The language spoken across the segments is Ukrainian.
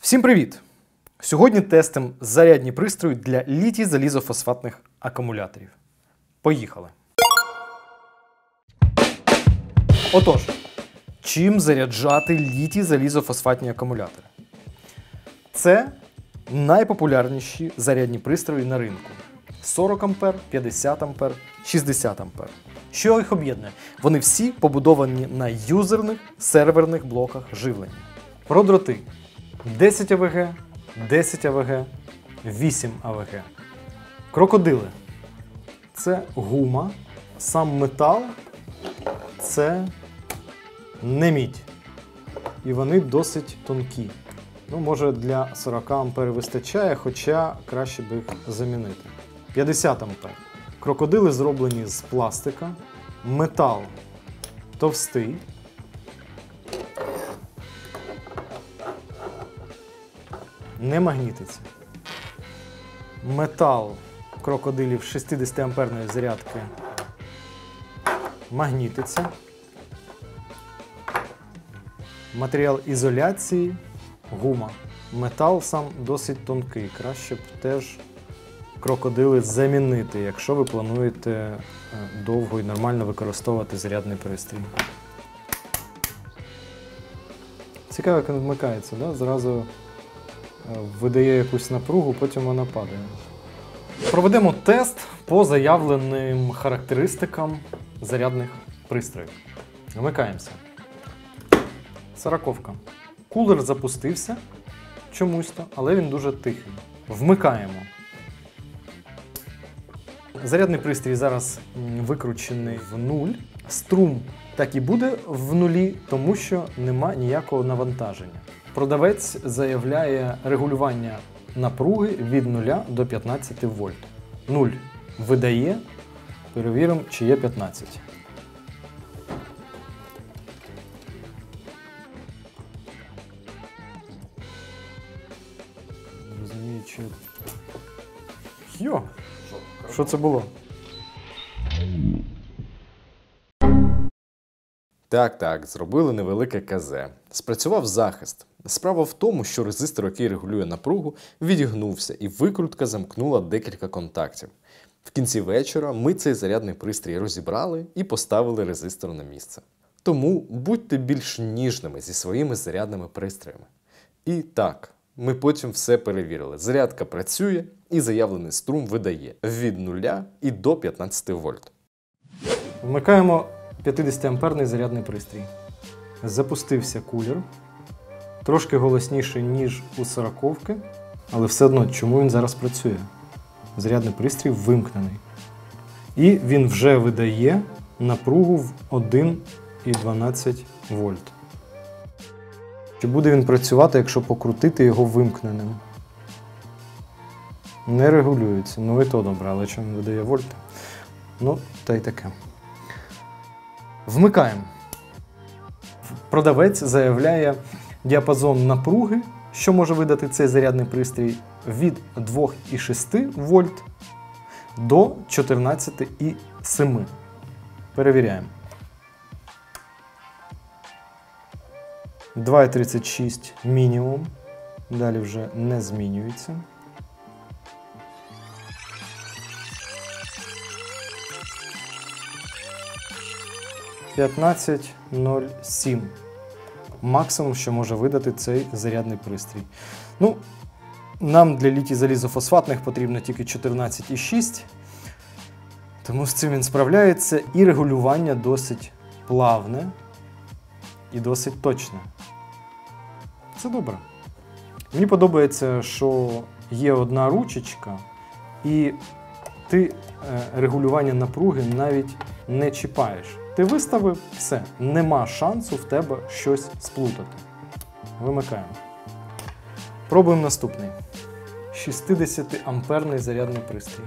Всім привіт! Сьогодні тестимо зарядні пристрої для літій-залізофосфатних акумуляторів. Поїхали! Отож, чим заряджати літій-залізофосфатні акумулятори? Це найпопулярніші зарядні пристрої на ринку. 40 А, 50 А, 60 А. Що їх об'єднує? Вони всі побудовані на юзерних серверних блоках живлення. Про дроти. 10 АВГ, 10 АВГ, 8 АВГ. Крокодили. Це гума. Сам метал – це не мідь. І вони досить тонкі. Ну, може, для 40 А вистачає, хоча краще б їх замінити. 50 А. Крокодили зроблені з пластика. Метал товстий. Не магнітиться. Метал крокодилів 60 амперної зарядки магнітиться. Матеріал ізоляції гума. Метал сам досить тонкий. Краще б теж крокодили замінити, якщо ви плануєте довго і нормально використовувати зарядний пристрій. Цікаво, як він вмикається, да? Зразу видає якусь напругу, потім вона падає. Проведемо тест по заявленим характеристикам зарядних пристроїв. Вмикаємося. 40-ка. Кулер запустився чомусь-то, але він дуже тихий. Вмикаємо. Зарядний пристрій зараз викручений в нуль. Струм так і буде в нулі, тому що нема ніякого навантаження. Продавець заявляє регулювання напруги від 0 до 15 вольт. 0 видає, перевіримо, чи є 15. Не розумію, чи... Йо! Що це було? Так, зробили невелике КЗ. Спрацював захист. Справа в тому, що резистор, який регулює напругу, відігнувся і викрутка замкнула декілька контактів. В кінці вечора ми цей зарядний пристрій розібрали і поставили резистор на місце. Тому будьте більш ніжними зі своїми зарядними пристроями. І так, ми потім все перевірили. Зарядка працює і заявлений струм видає від 0 і до 15 вольт. Вмикаємо 50-амперний зарядний пристрій. Запустився кулер. Трошки голосніше, ніж у 40-ки, але все одно, чому він зараз працює? Зарядний пристрій вимкнений. І він вже видає напругу в 1,12 вольт. Чи буде він працювати, якщо покрутити його вимкненим? Не регулюється. Ну і то добре, але чому він видає вольт? Ну, та й таке. Вмикаємо. Продавець заявляє діапазон напруги, що може видати цей зарядний пристрій, від 2,6 вольт до 14,7. Перевіряємо. 2,36 мінімум. Далі вже не змінюється. – 15,07. Максимум, що може видати цей зарядний пристрій. Ну, нам для літій-залізофосфатних потрібно тільки 14,6. Тому з цим він справляється. І регулювання досить плавне і досить точне. Це добре. Мені подобається, що є одна ручечка, і ти регулювання напруги навіть не чіпаєш. Ти виставив, все, нема шансу в тебе щось сплутати. Вимикаємо. Пробуємо наступний. 60-амперний зарядний пристрій.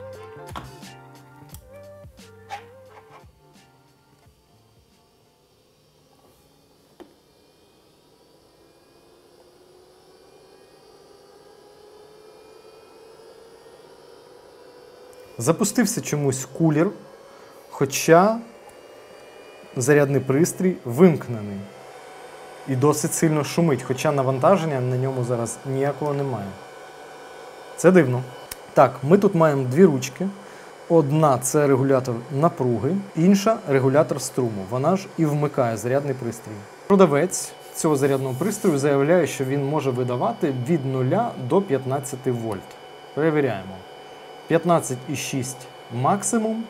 Запустився чомусь кулер, хоча зарядний пристрій вимкнений. і досить сильно шумить, хоча навантаження на ньому зараз ніякого немає. Це дивно. Так, ми тут маємо дві ручки. Одна – це регулятор напруги, інша – регулятор струму. Вона ж і вмикає зарядний пристрій. Продавець цього зарядного пристрою заявляє, що він може видавати від 0 до 15 вольт. Перевіряємо. 15,6 максимум.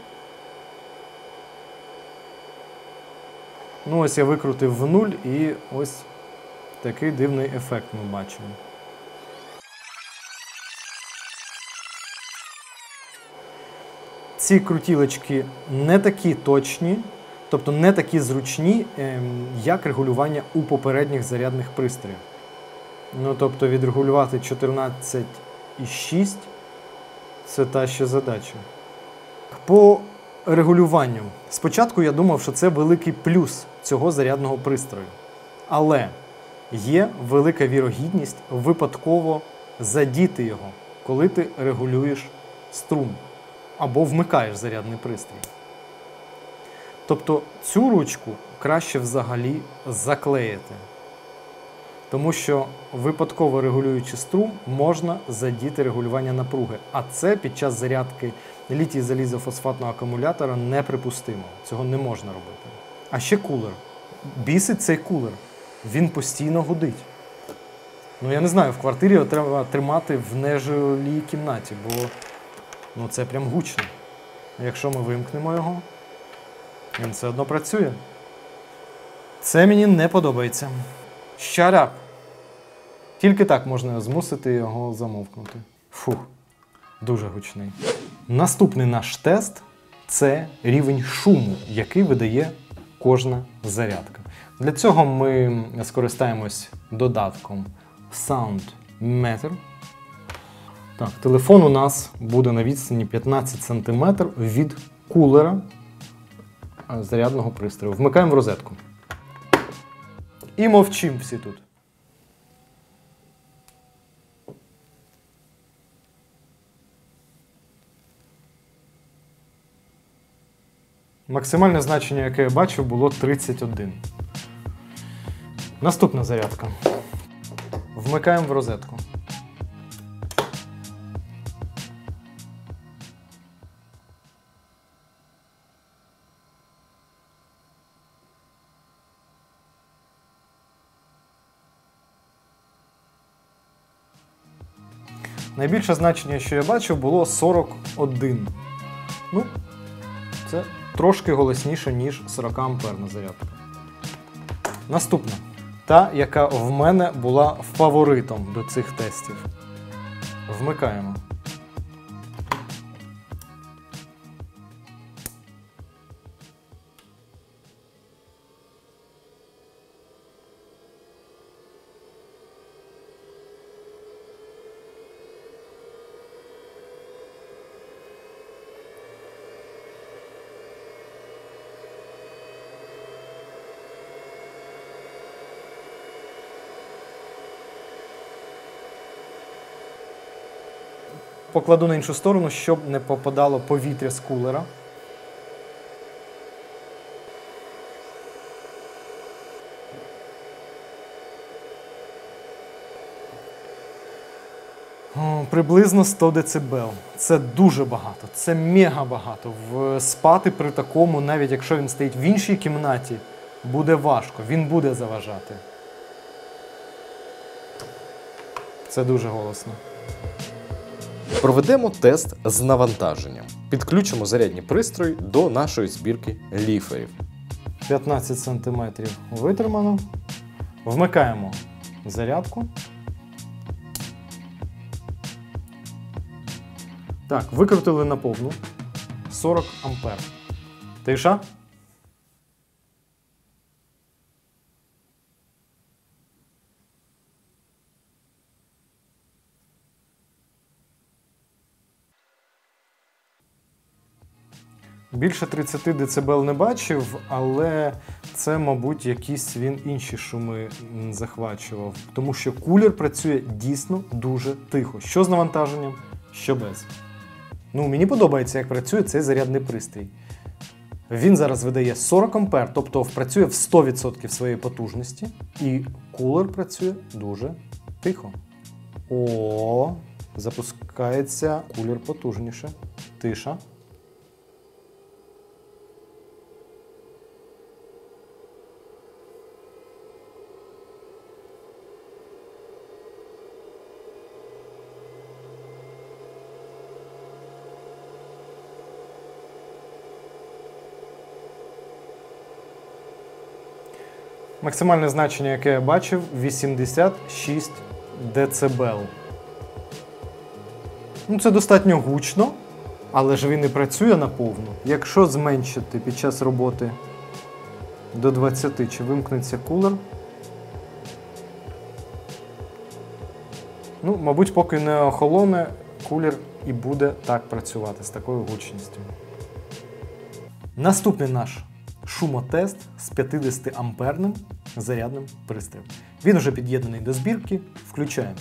Ну ось я викрутив в 0 і ось такий дивний ефект ми бачимо. Ці крутілочки не такі точні, тобто не такі зручні, як регулювання у попередніх зарядних пристроїв. Ну, тобто відрегулювати 14,6 – це та ще задача. По регулюванню. Спочатку я думав, що це великий плюс цього зарядного пристрою. Але є велика вірогідність випадково задіти його, коли ти регулюєш струм або вмикаєш зарядний пристрій. Тобто цю ручку краще взагалі заклеїти. Тому що випадково регулюючи струм, можна задіти регулювання напруги. А це під час зарядки літій-залізофосфатного акумулятора неприпустимо. Цього не можна робити. А ще кулер. Бісить цей кулер. Він постійно гудить. Ну я не знаю, в квартирі його треба тримати в нежилій кімнаті, бо це прям гучно. Якщо ми вимкнемо його, він все одно працює. Це мені не подобається. Shut up. Тільки так можна змусити його замовкнути. Фух, дуже гучний. Наступний наш тест – це рівень шуму, який видає кожна зарядка. Для цього ми скористаємось додатком SoundMeter. Так, телефон у нас буде на відстані 15 см від кулера зарядного пристрою. Вмикаємо в розетку. І мовчимо всі тут. Максимальне значення, яке я бачив, було 31. Наступна зарядка. Вмикаємо в розетку. Найбільше значення, що я бачив, було 41. Ну, це трошки голосніше, ніж 40 амперна зарядка. Наступна. Та, яка в мене була фаворитом до цих тестів. Вмикаємо. Покладу на іншу сторону, щоб не попадало повітря з кулера. Приблизно 100 дБ. Це дуже багато, це мега багато. Спати при такому, навіть якщо він стоїть в іншій кімнаті, буде важко, він буде заважати. Це дуже голосно. Проведемо тест з навантаженням. Підключимо зарядні пристрої до нашої збірки ліферів. 15 см витримано. Вмикаємо зарядку. Так, викрутили на повну. 40 ампер. Тиша. Більше 30 дБ не бачив, але це, мабуть, якісь він інші шуми захвачував. Тому що кулер працює дійсно дуже тихо. Що з навантаженням, що без. Ну, мені подобається, як працює цей зарядний пристрій. Він зараз видає 40 ампер, тобто працює в 100% своєї потужності. І кулер працює дуже тихо. О, запускається кулер потужніше. Тиша. Максимальне значення, яке я бачив, 86 дБ. Ну, це достатньо гучно, але ж він не працює наповну. Якщо зменшити під час роботи до 20, чи вимкнеться кулер? Ну, мабуть, поки не охолоне, кулер і буде так працювати з такою гучністю. Наступний наш шумотест з 50-амперним зарядним пристроєм. Він вже під'єднаний до збірки. Включаємо.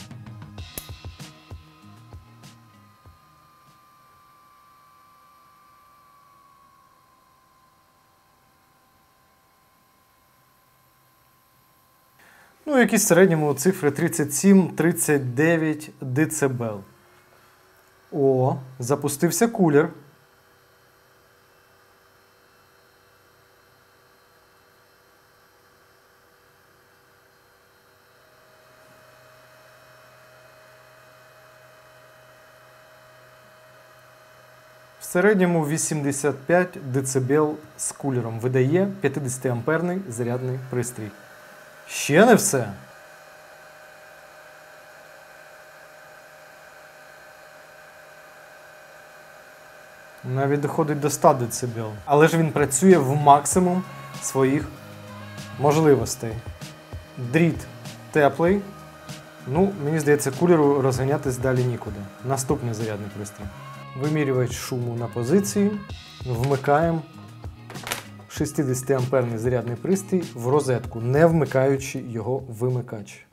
Ну, якісь в середньому цифри 37-39 дБ. О, запустився кулер. В середньому 85 дБ з кулером видає 50-амперний зарядний пристрій. Ще не все. Навіть доходить до 100 дБ. Але ж він працює в максимум своїх можливостей. Дріт теплий. Ну, мені здається, кулеру розганятись далі нікуди. Наступний зарядний пристрій. Вимірювач шуму на позиції. Вмикаємо 60-амперний зарядний пристрій в розетку, не вмикаючи його в вимикач.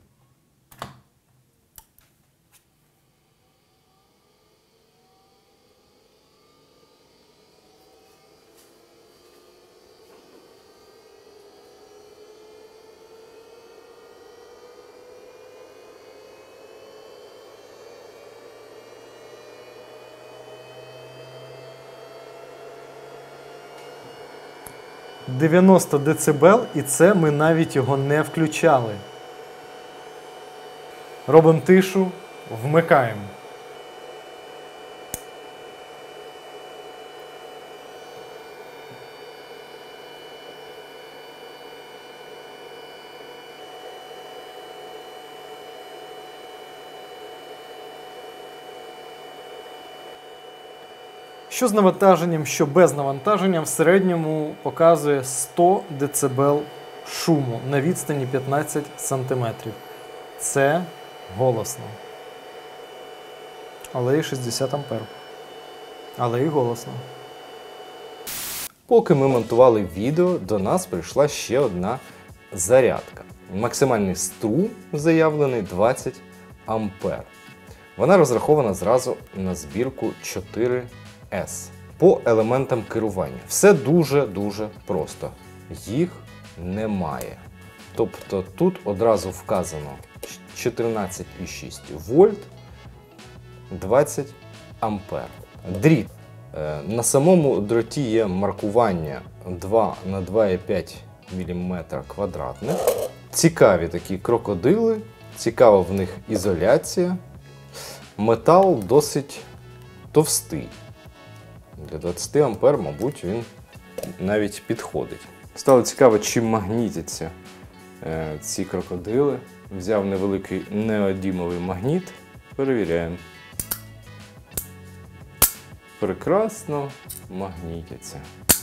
– 90 дБ, і це ми навіть його не включали. Робимо тишу, вмикаємо. Що з навантаженням, що без навантаження, в середньому показує 100 дБ шуму на відстані 15 см. Це голосно. Але і 60 ампер. Але і голосно. Поки ми монтували відео, до нас прийшла ще одна зарядка. Максимальний струм заявлений 20 ампер. Вона розрахована зразу на збірку 4S. По елементам керування. Все дуже-дуже просто. Їх немає. Тобто тут одразу вказано 14,6 вольт, 20 ампер. Дріт. На самому дроті є маркування 2 на 2,5 мм квадратних. Цікаві такі крокодили, цікава в них ізоляція. Метал досить товстий. Для 20 ампер, мабуть, він навіть підходить. Стало цікаво, чим магнітяться ці крокодили. Взяв невеликий неодімовий магніт. Перевіряємо. Прекрасно магнітяться.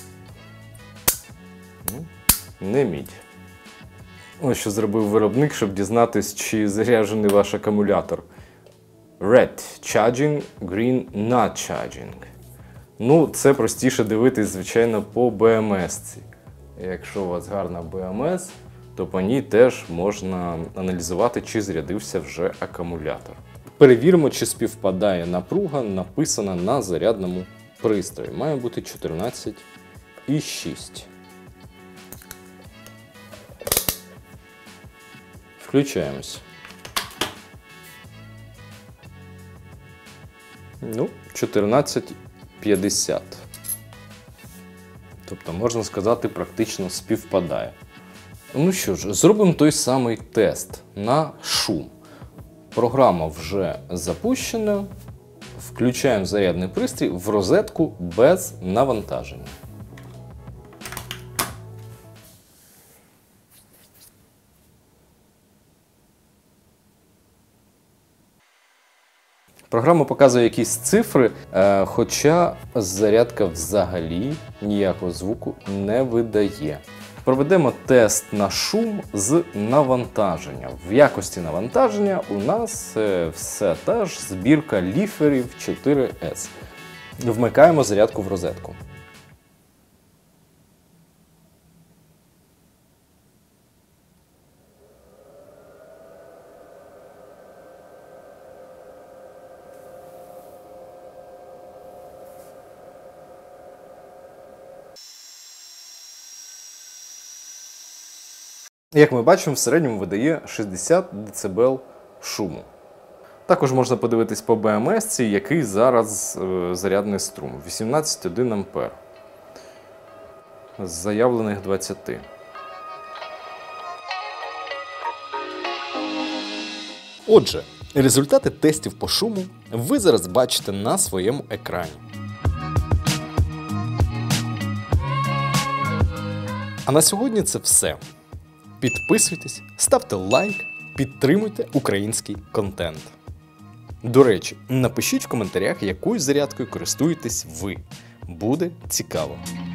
Не мідь. Ось що зробив виробник, щоб дізнатись, чи заряджений ваш акумулятор. Red charging, green not charging. Ну, це простіше дивитись, звичайно, по BMS. Якщо у вас гарна BMS, то по ній теж можна аналізувати, чи зарядився вже акумулятор. Перевіримо, чи співпадає напруга, написана на зарядному пристрої. Має бути 14 і 6. Включаємось. 14,50. Тобто, можна сказати, практично співпадає. Ну що ж, зробимо той самий тест на шум. Програма вже запущена. Включаємо зарядний пристрій в розетку без навантаження. Програма показує якісь цифри, хоча зарядка взагалі ніякого звуку не видає. Проведемо тест на шум з навантаження. В якості навантаження у нас все та ж збірка ліферів 4S. Вмикаємо зарядку в розетку. Як ми бачимо, в середньому видає 60 дБ шуму. Також можна подивитись по БМС, який зараз зарядний струм. 18,1 А. З заявлених 20. Отже, результати тестів по шуму ви зараз бачите на своєму екрані. А на сьогодні це все. Підписуйтесь, ставте лайк, підтримуйте український контент. До речі, напишіть в коментарях, якою зарядкою користуєтесь ви. Буде цікаво.